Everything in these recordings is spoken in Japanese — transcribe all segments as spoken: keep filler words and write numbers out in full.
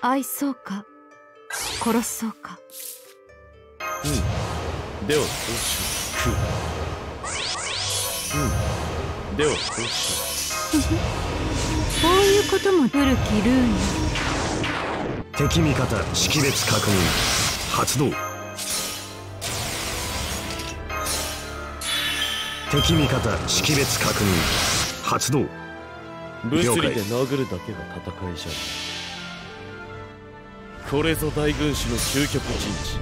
愛そうか殺そうか。 うん。ではこうしよう。うん。ではこうしよこういうことも古きルール。 敵味方識別確認発動。敵味方識別確認発動。 物理で殴るだけが戦いじゃん。これぞ大軍師の究極陣地。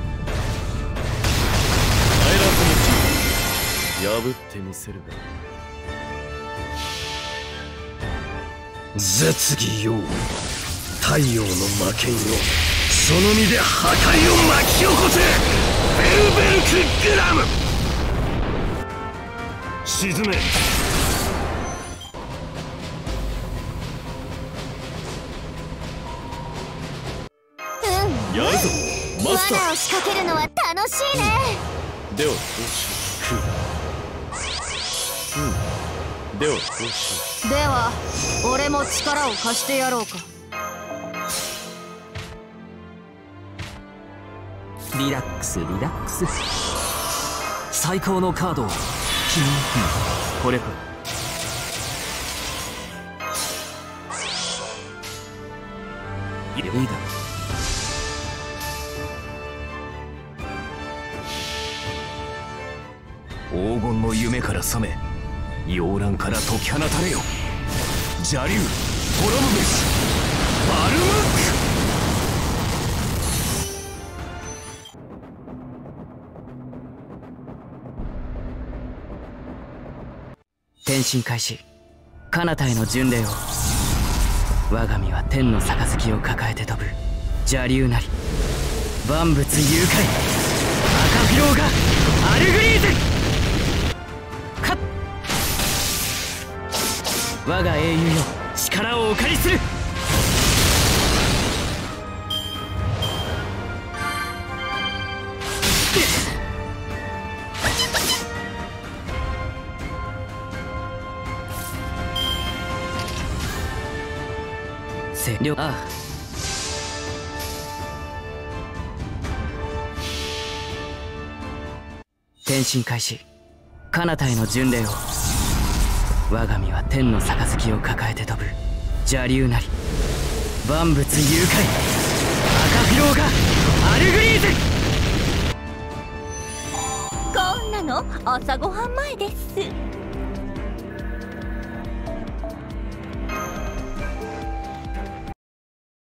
帰らずの陣破ってみせるが。 絶技よ太陽の魔剣よ、その身で破壊を巻き起こせ。ベルベルクグラム沈め。 やるぞマスター。 罠を仕掛けるのは楽しいね。 ではこうしよう。うん。ではこうしよでは俺も力を貸してやろうか。 リラックスリラックス。最高のカードを君に。これか。いいだ。黄金の夢から覚め、妖乱から解き放たれよ。邪竜滅ぶべしバルムック。転身開始。彼方への巡礼を。我が身は天の杯を抱えて飛ぶ邪竜なり。万物誘拐赤フィローがアルグリーゼ。かっ我が英雄よ、力をお借りする。せりょああ。転身開始。彼方への巡礼を。我が身は天の杯を抱えて飛ぶ邪竜なり。万物誘拐赤フィローがアルグリーゼ。 こんなの朝ごはん前です。